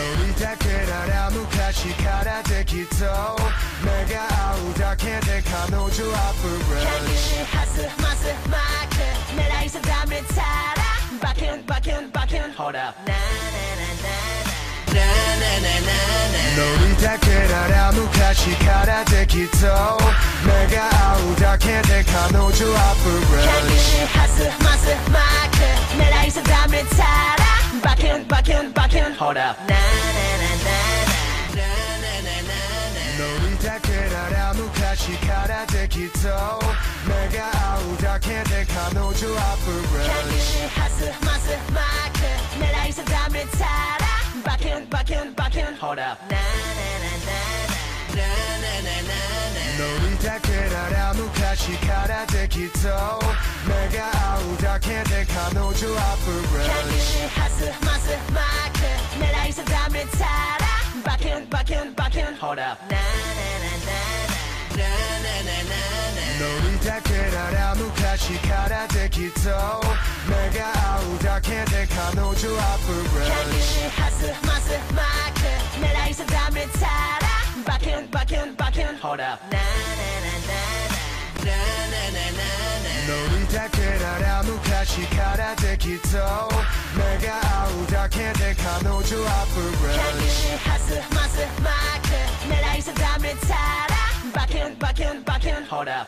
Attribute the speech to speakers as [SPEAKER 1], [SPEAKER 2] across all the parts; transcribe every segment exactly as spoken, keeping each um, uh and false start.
[SPEAKER 1] 너를 닦으라라昔からできと目が合うだけで彼女はブルー
[SPEAKER 2] ハスマスマーク狙い定めたらバキュンバキュンバキュンほらなななななな
[SPEAKER 1] 乗りたけなら昔からできと目が合うだけで彼女はブルー
[SPEAKER 2] ハスマスマーク狙い定めたらバキュンバキュンバキュンほらなななな
[SPEAKER 1] 乗りたけなら昔からできと目が合うだけで彼女はブルー
[SPEAKER 2] ハスマスマーク狙い定めたらバキュンバキュンバキュンほらなななな
[SPEAKER 1] 乗りたけなら昔からできと目が合うだけで彼女はブルー
[SPEAKER 2] ハスマスマーク狙い定めたらバキュンバキュンバキュンほらなななな
[SPEAKER 1] 乗りたけなら昔からできと目が合うだけで彼女はブルー
[SPEAKER 2] ハスマスマーク狙い定めたらバキュンバキュンバキュンほらなななな
[SPEAKER 1] 乗りたけなら昔からできと目が合うだけで彼女はブルー
[SPEAKER 2] ハスマスマーク狙い定めたらバキュンバキュンバキュンほらななな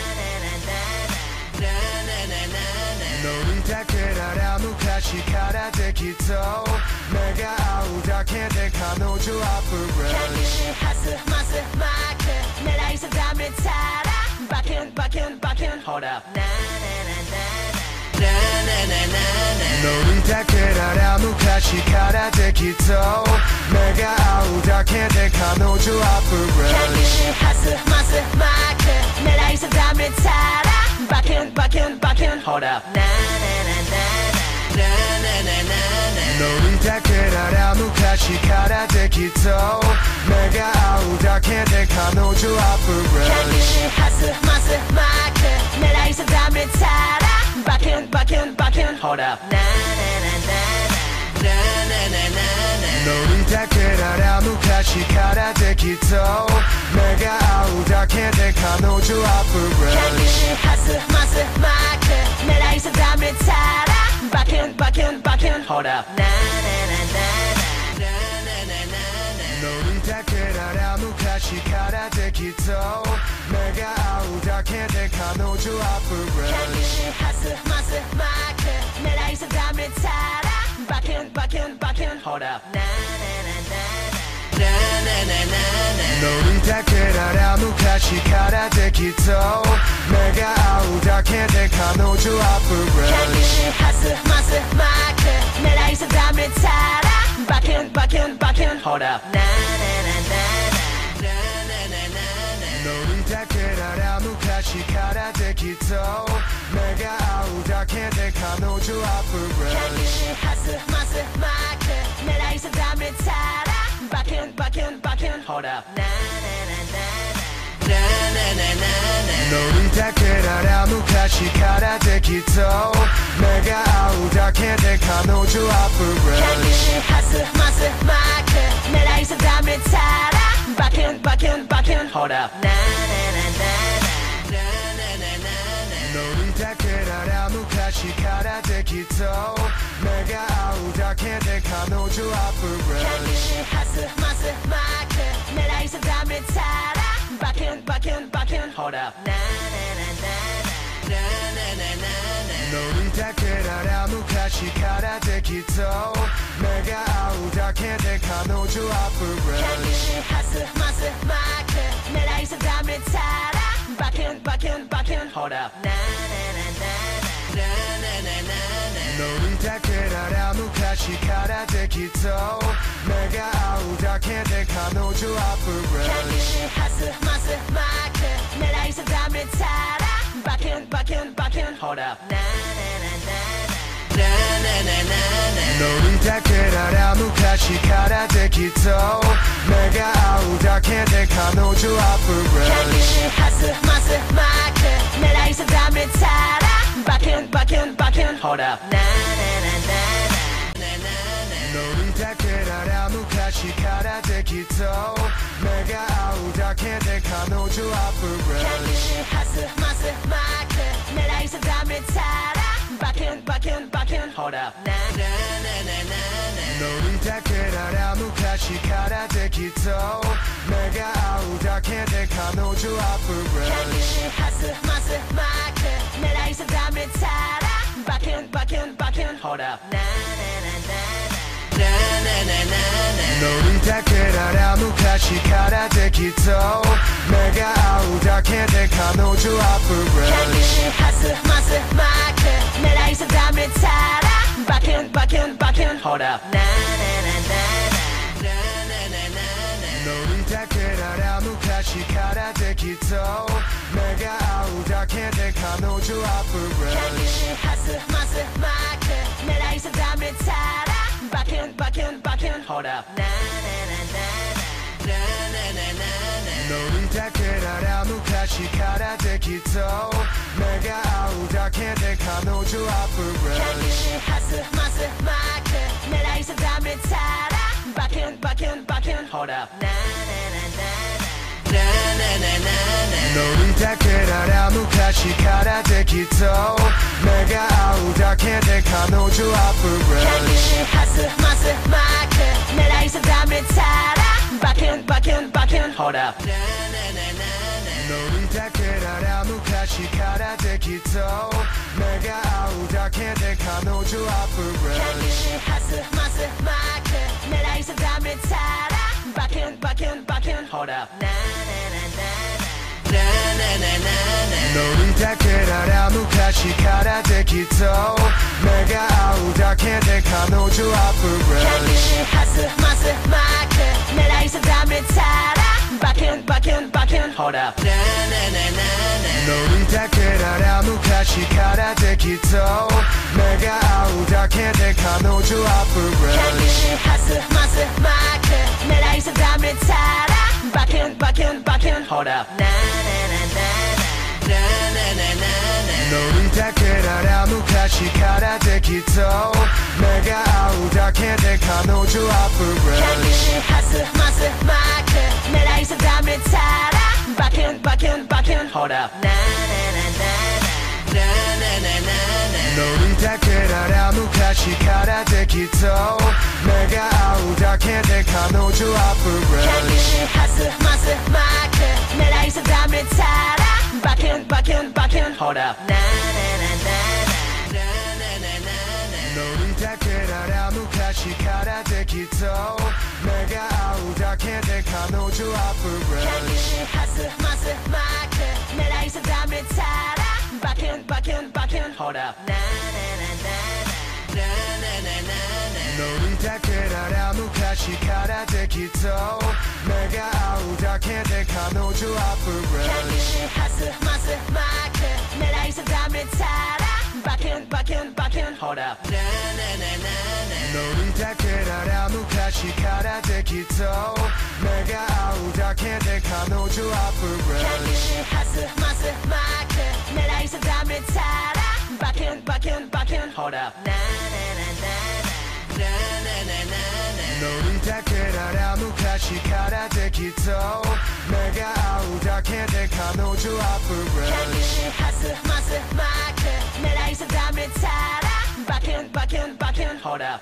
[SPEAKER 2] な
[SPEAKER 1] 乗りたけなら昔からできと目が合うだけで彼女はブルー
[SPEAKER 2] ハスマスマーク狙い定めたらバキュンバキュンバキュンほらなななな
[SPEAKER 1] 乗りたけなら昔からできと目が合うだけで彼女はブルー
[SPEAKER 2] ハスマスマーク狙い定めたらバキュンバキュンバキュンほらなななな
[SPEAKER 1] 乗りたけなら昔からできと目が合うだけで彼女はブルー
[SPEAKER 2] ハスマスマーク狙い定めたらバキュンバキュンバキュンほらなななな
[SPEAKER 1] 乗りたけなら昔からできと目が合うだけで彼女はブルー
[SPEAKER 2] ハスマスマーク狙い定めたらバキュンバキュンバキュンほらなななな
[SPEAKER 1] 乗りたけなら昔からできと目が合うだけで彼女はブルー
[SPEAKER 2] ハスマスマーク狙い定めたらバキュンバキュンバキュンほらなななな
[SPEAKER 1] 乗りたけなら昔からできと目が合うだけで彼女はブルー
[SPEAKER 2] ハスマスマーク狙い定めたらバキュンバキュンバキュンほらななな
[SPEAKER 1] 乗りたけなら昔からできと目が合うだけで彼女はブルー
[SPEAKER 2] ハスマスマーク狙い定めたらバキュンバキュンバキュンほらななな
[SPEAKER 1] 乗りたけなら昔からできと目が合うだけで彼女はブルー
[SPEAKER 2] ハスマスマーク狙い定めたらバキュンバキュンバキュンほらななな
[SPEAKER 1] 乗りたけなら昔からできと目が合うだけで彼女はブルー
[SPEAKER 2] ハスマスマーク狙い定めたらバキュンバキュンバキュンほらななな
[SPEAKER 1] 乗りたけなら昔からできと目が合うだけで彼女はブルー
[SPEAKER 2] ハスマスマーク狙い定めたらバキュンバキュンバキュンほらななな
[SPEAKER 1] 乗りたけなら昔からできと目が合うだけで彼女はブルー
[SPEAKER 2] ハスマスマーク狙い定めたらバキュンバキュンバキュンほらななな
[SPEAKER 1] 乗りたけなら昔からできと目が合うだけで彼女はブルー
[SPEAKER 2] ハスマスマーク狙い定めたらバキュンバキュンバキュンほらなななな
[SPEAKER 1] 乗りたけなら昔からできっと目が合うだけで彼女はプレス
[SPEAKER 2] ハスマスマーク狙い定めたらバキュンバキュンバキュンほらななななな
[SPEAKER 1] 乗りたけなら昔からできっと目が合うだけで彼女はプレス
[SPEAKER 2] ハスマスマーク狙い定めたらバキュンバキュンバキュンほらななななななな
[SPEAKER 1] 乗りたけなら昔からできっと目が合うだけで彼女はプレス
[SPEAKER 2] ハスマスマーク狙い定めたらバキュンバキュンバキュンほらななななな
[SPEAKER 1] 乗りたけなら昔からできっと目が合うだけで彼女はプレス
[SPEAKER 2] ハスマスマーク狙い定めたらバキュンバキュンバキュンほらななななな
[SPEAKER 1] 乗りたけなら昔からできっと目が合うだけで彼女はプレス
[SPEAKER 2] ハスマスマーク狙い定めたらバキュンバキュンバキュンほらななななな
[SPEAKER 1] 乗りたけなら昔からできっと目が合うだけで彼女はプレス
[SPEAKER 2] ハスマスマーク狙い定めたらバキュンバキュンバキュンほらななな
[SPEAKER 1] 乗りたけなら昔からできっと目が合うだけで彼女はプレス
[SPEAKER 2] ハスマスマーク狙い定めたらバキュンバキュンバキュンほらなななな
[SPEAKER 1] 乗りたけなら昔からできっと目が合うだけで彼女はプレス
[SPEAKER 2] ハスマスマーク狙い定めたらバキュンバキュンバキュンほらなななな
[SPEAKER 1] 乗りたけなら昔からできっと目が合うだけで彼女はプレス
[SPEAKER 2] ハスマスマーク狙い定めたらバキュンバキュンバキュンほらなななな
[SPEAKER 1] 乗りたけなら昔からできっと目が合うだけで彼女はプレス
[SPEAKER 2] ハスマスマーク狙い定めたらバキュンバキュンバキュンほらなななな
[SPEAKER 1] 乗りたけなら昔からできっと目が合うだけで彼女はプレス
[SPEAKER 2] ハスマスマーク狙い定めたらバキュンバキュンバキュンほらなななな
[SPEAKER 1] 乗りたけなら昔からできっと目が合うだけで彼女はプレス
[SPEAKER 2] ハスマスマーク狙い定めたらバキュンバキュンバキュンほらなななな
[SPEAKER 1] 乗りたけなら昔からできっと目が合うだけで彼女はプレス
[SPEAKER 2] ハスマスマーク狙い定めたらバキュンバキュンバキュンほらななな
[SPEAKER 1] 乗りたけなら昔からできっと目が合うだけで彼女はプレス
[SPEAKER 2] ハスマスマーク狙い定めたらバキュンバキュンバキュンほらなななな
[SPEAKER 1] 乗りたけなら昔からできっと目が合うだけで彼女はプレス
[SPEAKER 2] ハスマスマーク狙い定めたらバキュンバキュンバキュンほらななな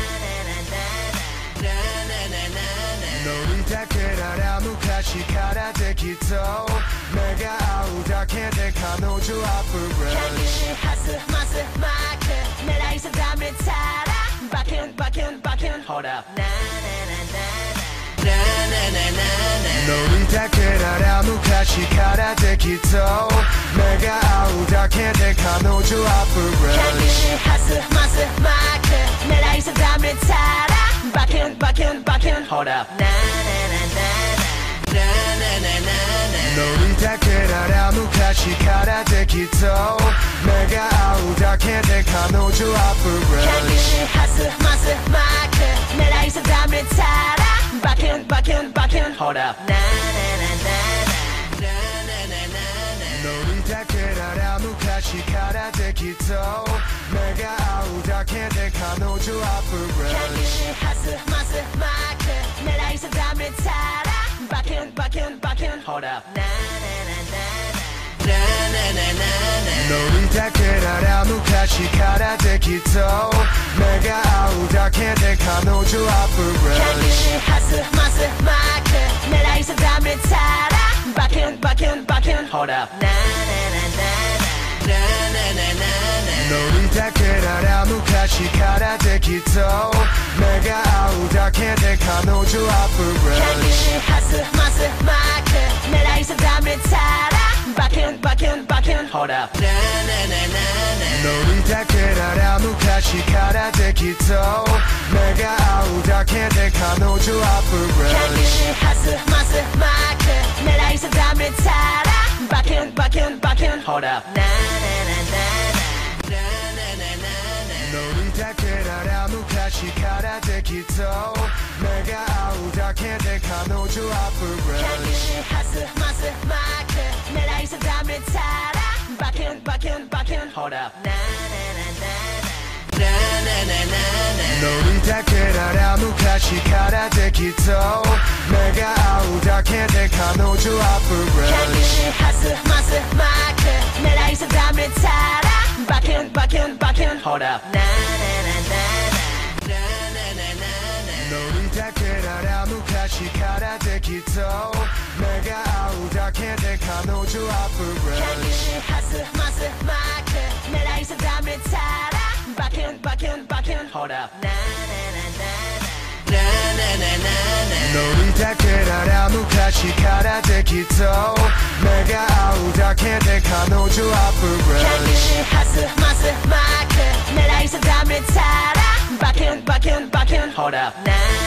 [SPEAKER 2] な
[SPEAKER 1] 乗りたけなら昔からできっと目が合うだけで彼女はプレス
[SPEAKER 2] ハスマスマーク狙い定めたらバキュンバキュンバキュンほらなななな
[SPEAKER 1] 乗りたけなら昔からできっと目が合うだけで彼女はプレス
[SPEAKER 2] ハスマスマーク狙い定めたらバキュンバキュンバキュンほらなななな
[SPEAKER 1] 乗りたけなら昔からできっと目が合うだけで彼女はプレス
[SPEAKER 2] ハスマスマーク狙い定めたらバキュンバキュンバキュンほらなななな
[SPEAKER 1] 乗りたけなら昔からできっと目が合うだけで彼女はプレス
[SPEAKER 2] ハスマスマーク狙い Hold upなななな
[SPEAKER 1] ノリだけなら昔からできそう目が合うだけで彼女アップグレード
[SPEAKER 2] ハスマスマーク狙い定めたらバキュンバキュンバキュン Hold up ななななな
[SPEAKER 1] ノリだけなら昔からできそう目が合うだけで彼女アップグレード
[SPEAKER 2] ハスマスマーク狙い定めたらバキュンバキュンバキュン Hold up ななな
[SPEAKER 1] ノリだけなら昔からできそう目が合うだけで彼女アップグレード
[SPEAKER 2] ハスマスマーク狙い定めたらバキュンバキュンバキュン Hold up ななな
[SPEAKER 1] ノリだけなら昔からできそう目が合うだけで彼女アップグレード
[SPEAKER 2] ハスマスマーク狙い定めたらバキュンバキュンバキュン Hold up ななな
[SPEAKER 1] ノリだけなら昔からできそう目が合うだけで彼女アップグレード
[SPEAKER 2] ハスマスマーク狙い定めたらバキュンバキュンバキュン Hold up ななな
[SPEAKER 1] ノリだけなら昔からできそう目が合うだけで彼女アップグレード
[SPEAKER 2] ハスマスマーク狙い定めたらバキュンバキュンバキュン Hold up なな
[SPEAKER 1] ノリだけなら昔からできそう目が合うだけで彼女アップグレード
[SPEAKER 2] ハスマスマーク狙い定めたらバキュンバキュンバキュン Hold up な